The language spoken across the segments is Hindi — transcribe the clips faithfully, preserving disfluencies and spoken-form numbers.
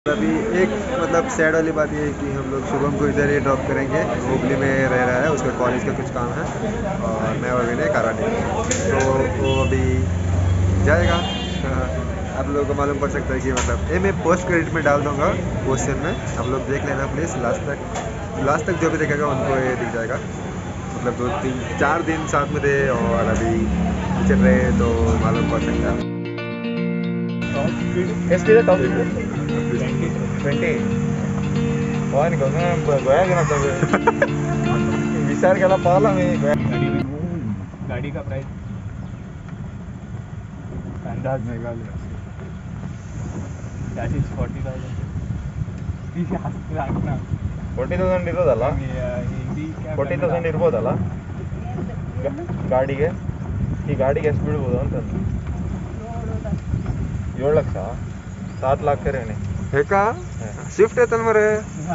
अभी एक मतलब सैड वाली बात ये है कि हम लोग शुभम को इधर ही ड्रॉप करेंगे। हुबली में रह रहा है, उसका कॉलेज का कुछ काम है और मैं और विनय कराटे तो वो अभी जाएगा। आप लोगों को मालूम पड़ सकता है कि मतलब ये मैं पोस्ट क्रेडिट में डाल दूंगा क्वेश्चन में, आप लोग देख लेना प्लीज़। लास्ट तक लास्ट तक जो भी देखेगा उनको ये दिख जाएगा। मतलब दो तीन चार दिन साथ में थे और अभी चल रहे तो मालूम पड़ सकता है। विचार केला पाहिला मी गाड़ी का प्राइस अंदाज मेघालय that is forty thousand forty thousand ಇರೋದಲ್ಲ ಫೋರ್ಟಿ ತೌಸಂಡ್ ಇರ್ಬೋದಲ್ಲ ಗಾಡಿಗೆ ಈ ಗಾಡಿಗೆ ಎಷ್ಟು ಬೀಳ್ಬೋದು ಅಂತ ಏಳು ಲಕ್ಷ सात लाख करे ने हे का शिफ्ट आहे तर मरे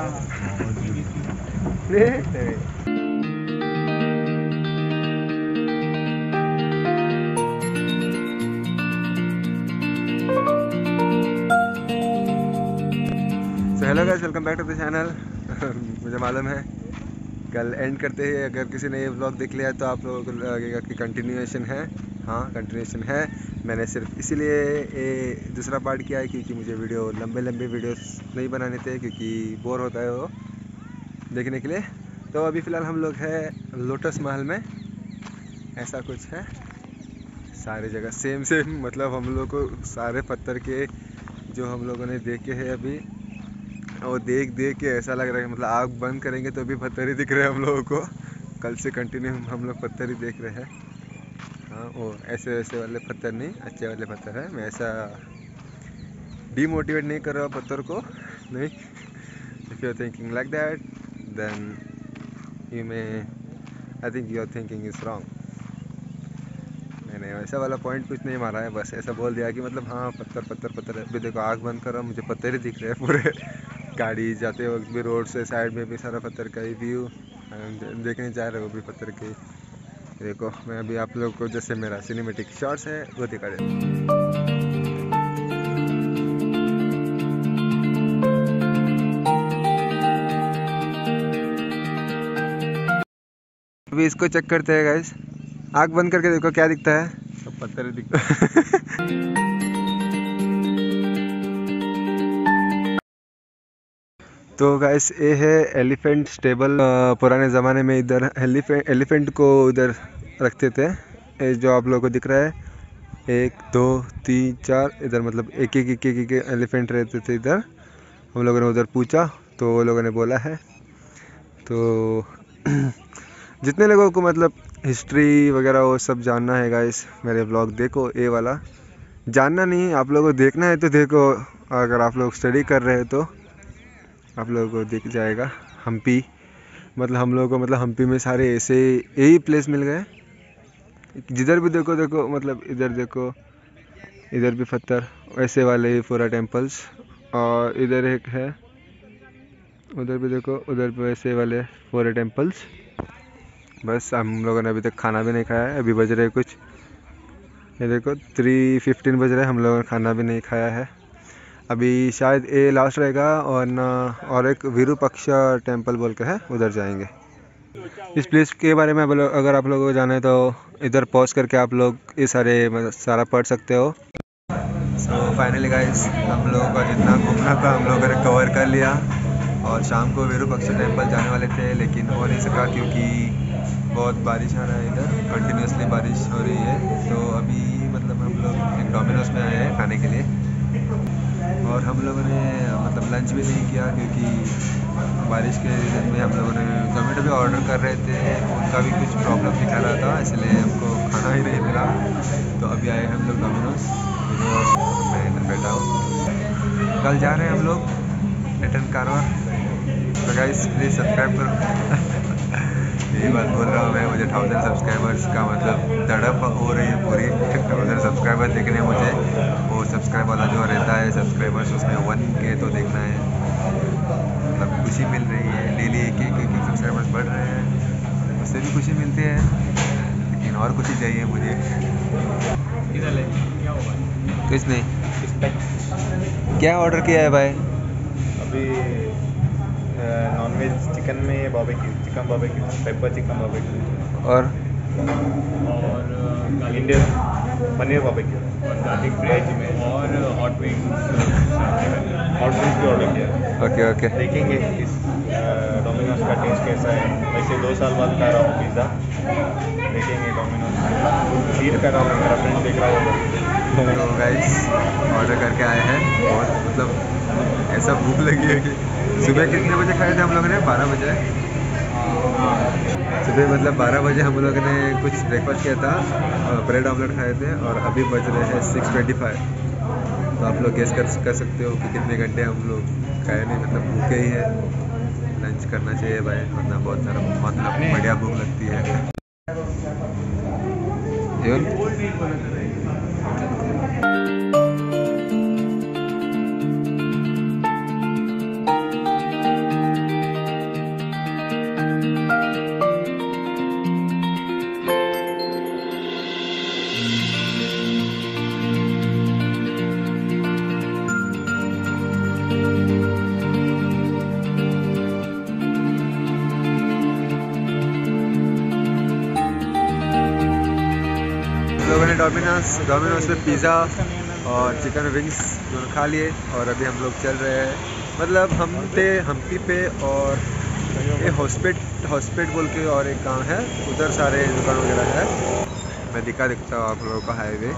so hello guys, welcome back to the channel. मुझे मालूम है कल एंड करते ही अगर किसी ने ये व्लॉग देख लिया तो आप लोगों को लगेगा कि कंटिन्यूएशन है। हाँ, कंटिन्यूएशन है। मैंने सिर्फ इसीलिए ये दूसरा पार्ट किया है क्योंकि मुझे वीडियो लंबे लंबे वीडियोस नहीं बनाने थे, क्योंकि बोर होता है वो देखने के लिए। तो अभी फ़िलहाल हम लोग है लोटस महल में। ऐसा कुछ है, सारी जगह सेम सेम, मतलब हम लोग को सारे पत्थर के जो हम लोगों ने देखे हैं अभी, और देख देख के ऐसा लग रहा है मतलब आग बंद करेंगे तो भी पत्थर ही दिख रहे हैं हम लोगों को। कल से कंटिन्यू हम लोग पत्थर ही देख रहे हैं। हाँ, वो ऐसे वैसे वाले पत्थर नहीं, अच्छे वाले पत्थर है। मैं ऐसा डीमोटिवेट नहीं कर रहा पत्थर को, नहीं। If you are thinking like that then you may I think you are thinking is wrong. मैंने वैसा वाला पॉइंट कुछ नहीं मारा है, बस ऐसा बोल दिया कि मतलब हाँ पत्थर पत्थर पत्थर। अभी देखो आग बंद कर रहा हूँ, मुझे पत्थर ही दिख रहे हैं पूरे। गाड़ी जाते वक्त भी रोड से साइड में भी सारा पत्थर का ही व्यू देखने जा रहे हो, भी पत्थर के। देखो मैं अभी आप लोग को जैसे मेरा सिनेमेटिक शॉट्स है वो दिखा रहे। अभी इसको चेक करते हैं गाइस। आग बंद करके देखो क्या दिखता है, सब पत्थर दिखता है। तो गाइस ये है एलिफेंट स्टेबल। पुराने ज़माने में इधर एलिफेंट एलिफेंट को इधर रखते थे। ये जो आप लोगों को दिख रहा है, एक दो तीन चार, इधर मतलब एक एक एक एक एलिफेंट रहते थे इधर। हम लोगों ने उधर पूछा तो वो लोगों ने बोला है। तो जितने लोगों को मतलब हिस्ट्री वगैरह वो सब जानना है गाइस, मेरे ब्लॉग देखो। ये वाला जानना नहीं, आप लोगों को देखना है तो देखो। अगर आप लोग स्टडी कर रहे हैं तो आप लोगों को दिख जाएगा। हम्पी, मतलब हम लोगों को मतलब हम्पी में सारे ऐसे यही प्लेस मिल गए। जिधर भी देखो देखो, मतलब इधर देखो, इधर भी पत्थर वैसे वाले ही पूरा टेम्पल्स, और इधर एक है, उधर भी देखो, उधर भी वैसे वाले पूरे टेम्पल्स। बस हम लोगों ने अभी तक खाना भी नहीं खाया है। अभी बज रहे कुछ, ये देखो थ्री फिफ्टीन बज रहे हैं, हम लोगों ने खाना भी नहीं खाया है। अभी शायद ये लास्ट रहेगा और ना, और एक विरूपाक्षा टेम्पल बोल के है, उधर जाएंगे। इस प्लेस के बारे में अगर आप लोगों को जाना है तो इधर पॉज करके आप लोग ये सारे मतलब सारा पढ़ सकते हो। सो फाइनली गाइस, हम लोगों का जितना घूमना था हम लोगों ने कवर कर लिया। और शाम को विरूपाक्षा टेम्पल जाने वाले थे लेकिन हो नहीं सका क्योंकि बहुत बारिश आ रहा है इधर, कंटिन्यूसली बारिश हो रही है। तो अभी मतलब हम लोग एक डोमिनोज में आए हैं खाने के लिए, और हम लोगों ने मतलब लंच भी नहीं किया क्योंकि बारिश के दिन में हम लोगों ने जोमेटो भी ऑर्डर कर रहे थे, उनका भी कुछ प्रॉब्लम दिखा रहा था, इसलिए हमको खाना ही नहीं मिला। तो अभी आए हम लोग डोमिनोज, मैं इधर बैठा हूँ। कल जा रहे हैं हम लोग रिटर्न कारवार। तो गाइस प्लीज़ सब्सक्राइब करो। यही बात बोल रहा हूँ मैं, मुझे थाउजेंड सब्सक्राइबर्स का मतलब तड़प हो रही है पूरी। थाउजेंड सब्सक्राइबर्स देखने हैं मुझे, वो सब्सक्राइब वाला जो रहता है सब्सक्राइबर्स, उसमें वन के तो देखना है। मतलब खुशी मिल रही है, डेली एक एक एक सब्सक्राइबर्स बढ़ रहे हैं, उससे भी खुशी मिलती है, लेकिन और खुशी चाहिए मुझे। कुछ नहीं, क्या ऑर्डर किया है भाई? अभी नॉनवेज चिकन में barbecue, chicken barbecue, pepper chicken barbecue और और इंडियन पनीर बारबेक्यू और गार्लिक ब्रेड में और हॉट विंग्स हॉट विंग्स भी ऑर्डर किया। ओके ओके देखेंगे इस डोमिनोज का टेस्ट कैसा है। वैसे दो साल बाद खा रहा हूँ पिज़्ज़ा, देखेंगे डोमिनोज हीट कर रहा हूँ, मेरा फ्रेंड देख रहा होगा। तो गाइस ऑर्डर करके आए हैं। बहुत मतलब ऐसा भूख लगी है कि सुबह कितने बजे खाए थे हम लोगों ने? बारह बजे सुबह मतलब बारह बजे हम लोगों ने कुछ ब्रेकफास्ट किया था, ब्रेड ऑमलेट खाए थे और अभी बज रहे हैं सिक्स ट्वेंटी फाइव। तो आप लोग गेस कर कर सकते हो कि कितने घंटे हम लोग खाए नहीं, मतलब भूखे ही है। लंच करना चाहिए भाई, वरना बहुत सारा मतलब बढ़िया भूख लगती है। लोगों ने डोमिनोज डोमिनोज में पिज़्ज़ा और चिकन विंग्स दोनों खा लिए और अभी हम लोग चल रहे हैं, मतलब हम थे हम्पी पे और ये हॉस्पिट हॉस्पिट बोल के और एक गांव है, उधर सारे दुकान वगैरह है। मैं दिखा दिखता हूँ आप लोगों का हाईवे।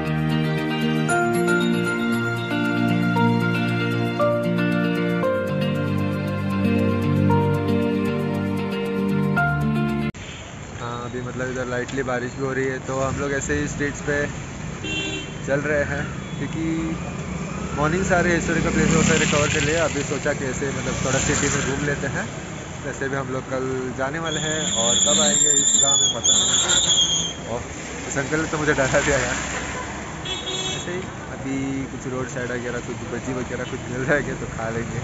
अभी मतलब इधर लाइटली बारिश भी हो रही है, तो हम लोग ऐसे ही स्ट्रीट्स पे चल रहे हैं क्योंकि मॉर्निंग सारे हिस्टोरिकल प्लेस बहुत सारे कवर कर लिए। अभी सोचा कि ऐसे मतलब थोड़ा सिटी में घूम लेते हैं। वैसे भी हम लोग कल जाने वाले हैं और कब आएंगे इस गांव में पता नहीं। और इस अंकल ने तो मुझे डरा दिया यार। ऐसे ही अभी कुछ रोड साइड वगैरह कुछ बजी वगैरह कुछ मिल जाएंगे तो खा लेंगे।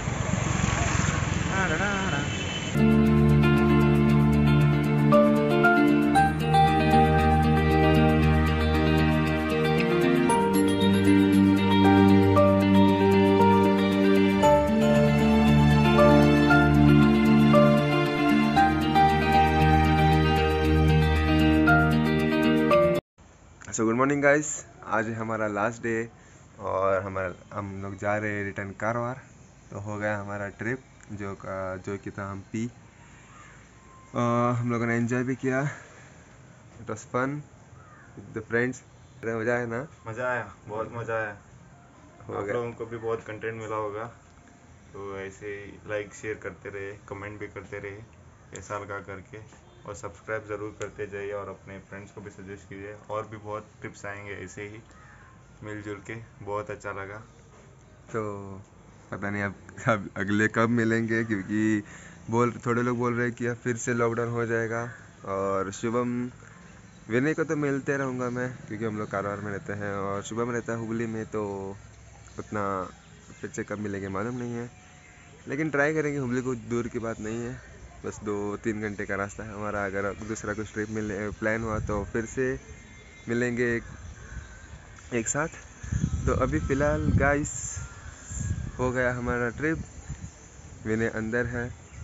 सो गुड मॉर्निंग गाइस, आज है हमारा लास्ट डे और हमारा हम लोग जा रहे हैं रिटर्न कारवार। तो हो गया हमारा ट्रिप जो का जो कि था हम्पी। हम लोगों ने एंजॉय भी किया, it was fun with the friends. मज़ा आया ना? मज़ा आया, बहुत मज़ा आया। हो आप गया। लोगों को भी बहुत कंटेंट मिला होगा, तो ऐसे ही लाइक शेयर करते रहे, कमेंट भी करते रहे ऐसा लगा करके, और सब्सक्राइब ज़रूर करते जाइए और अपने फ्रेंड्स को भी सजेस्ट कीजिए। और भी बहुत टिप्स आएंगे ऐसे ही मिलजुल के, बहुत अच्छा लगा। तो पता नहीं अब अब अगले कब मिलेंगे, क्योंकि बोल थोड़े लोग बोल रहे हैं कि अब फिर से लॉकडाउन हो जाएगा। और शुभम विनय को तो मिलते रहूँगा मैं, क्योंकि हम लोग कारवार में रहते हैं और शुभम रहता है हुबली में, तो उतना फिर से कब मिलेंगे मालूम नहीं है। लेकिन ट्राई करेंगे, हुबली को दूर की बात नहीं है, बस दो तीन घंटे का रास्ता है हमारा। अगर दूसरा कुछ ट्रिप मिले प्लान हुआ तो फिर से मिलेंगे एक, एक साथ। तो अभी फ़िलहाल गाइस हो गया हमारा ट्रिप, विनय अंदर है।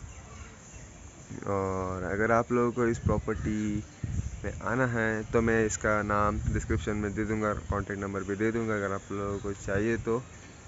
और अगर आप लोगों को इस प्रॉपर्टी में आना है तो मैं इसका नाम डिस्क्रिप्शन में दे दूंगा, कॉन्टेक्ट नंबर भी दे दूंगा अगर आप लोगों को चाहिए तो।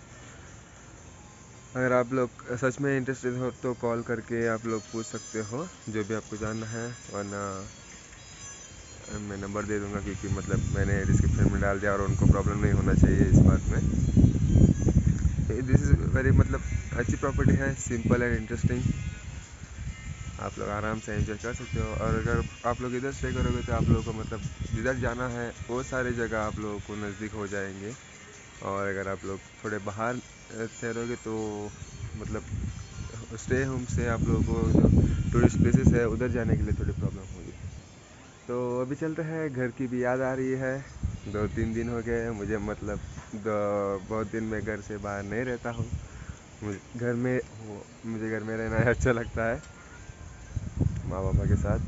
अगर आप लोग सच में इंटरेस्टेड हो तो कॉल करके आप लोग पूछ सकते हो जो भी आपको जानना है, वरना मैं नंबर दे दूंगा, क्योंकि मतलब मैंने डिस्क्रिप्शन में डाल दिया और उनको प्रॉब्लम नहीं होना चाहिए इस बात में। दिस इज़ वेरी मतलब अच्छी प्रॉपर्टी है, सिंपल एंड इंटरेस्टिंग, आप लोग आराम से एंजॉय कर सकते हो। और अगर आप लोग इधर स्टे करोगे तो आप लोगों को मतलब जिधर जाना है वो सारी जगह आप लोगों को नज़दीक हो जाएंगे। और अगर आप लोग थोड़े बाहर ठहरोगे तो मतलब स्टे होम से आप लोगों को जो टूरिस्ट प्लेसेस है उधर जाने के लिए थोड़ी प्रॉब्लम होगी। तो अभी चलते हैं, घर की भी याद आ रही है। दो तीन दिन हो गए मुझे, मतलब दो बहुत दिन में घर से बाहर नहीं रहता हूँ। मुझे घर में मुझे घर में रहना अच्छा लगता है, माँ पापा के साथ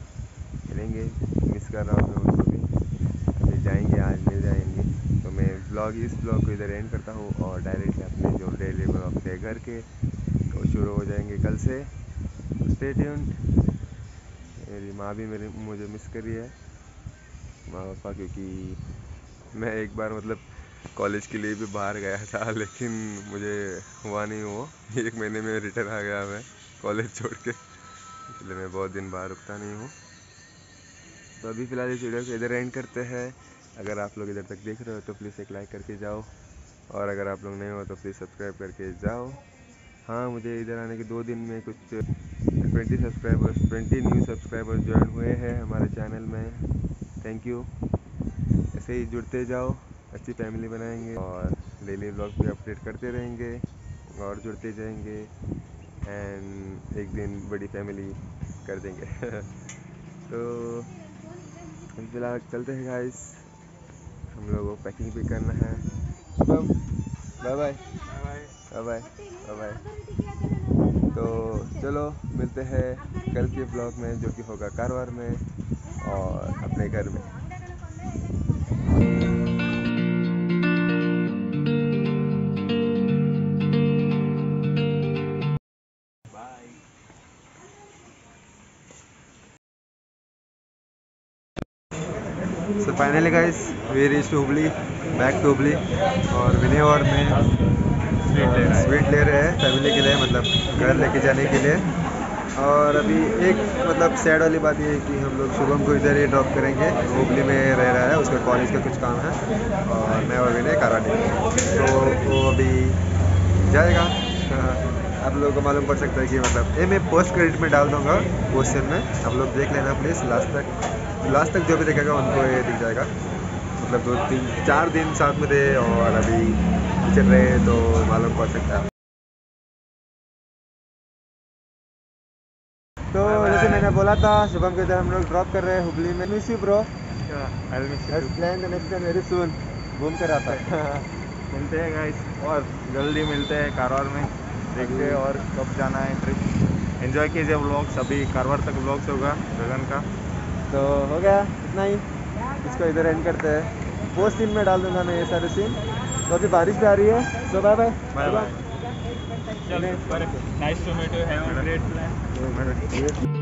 मिलेंगे, मिस कर रहा हूँ मैं उनको भी। अभी जाएंगे, आज मिल जाएंगे। तो मैं ब्लॉग इस ब्लॉग को इधर एंड करता हूँ और डायरेक्टली अपने जो डेली ब्लॉग थे घर के वो शुरू हो जाएंगे कल से। Stay tuned. मेरी माँ भी मेरी मुझे मिस करी है, माँ पापा, क्योंकि मैं एक बार मतलब कॉलेज के लिए भी बाहर गया था लेकिन मुझे हुआ नहीं, वो एक महीने में रिटर्न आ गया मैं कॉलेज छोड़ के, इसलिए मैं बहुत दिन बाहर रुकता नहीं हूँ। तो अभी फ़िलहाल इस वीडियो को इधर एंड करते हैं। अगर आप लोग इधर तक देख रहे हो तो प्लीज़ एक लाइक करके जाओ, और अगर आप लोग नहीं हो तो प्लीज़ सब्सक्राइब करके जाओ। हाँ, मुझे इधर आने के दो दिन में कुछ twenty subscribers twenty new subscribers join हुए हैं हमारे चैनल में। Thank you. ऐसे ही जुड़ते जाओ, अच्छी फैमिली बनाएंगे और डेली व्लॉग भी अपडेट करते रहेंगे और जुड़ते जाएंगे, एंड एक दिन बड़ी फैमिली कर देंगे। तो फिलहाल चलते हैं गाइस, हम लोगों को पैकिंग भी करना है। Bye bye bye bye bye bye. तो चलो मिलते हैं कल के ब्लॉग में, जो कि होगा कारवार में और अपने घर में। So finally guys we reach to Hubli, back to Hubli, और विनय और मैं स्वीट ले रहे हैं फैमिली के लिए, मतलब घर लेके जाने के लिए। और अभी एक मतलब सैड वाली बात ये है कि हम लोग शुभम को इधर ही ड्रॉप करेंगे, हुबली में रह रहा है, उसका कॉलेज का कुछ काम है, और मैं और विनय कराटे, तो वो अभी जाएगा। आप लोगों को मालूम पड़ सकता है कि मतलब ये मैं पोस्ट क्रेडिट में डाल दूँगा क्वेश्चन में, आप लोग देख लेना प्लीज़ लास्ट तक। लास्ट तक जो भी देखेगा उनको ये दिख जाएगा, मतलब दो तीन चार दिन साथ में थे और अभी चल रहे तो मालूम पड़ सकता है। तो जैसे मैंने बोला था, शुभम के इधर हम लोग ड्रॉप कर रहे हैं हुबली में। Miss you bro, plan the next time very soon, घूम कर आता है। मिलते हैं गाइस, और जल्दी मिलते हैं कारवार में, देखते हैं और कब जाना है ट्रिप। एंजॉय कीजिए व्लॉग्स, अभी कारवार तक व्लॉग्स होगा गगन का। तो हो गया इतना ही, इसको इधर एंड करते हैं। पोस्ट सीन में डाल दूंगा मैं ये सारे सीन। तो अभी बारिश भी आ रही है, so bye bye bye bye. Nice to meet you, have a great plan.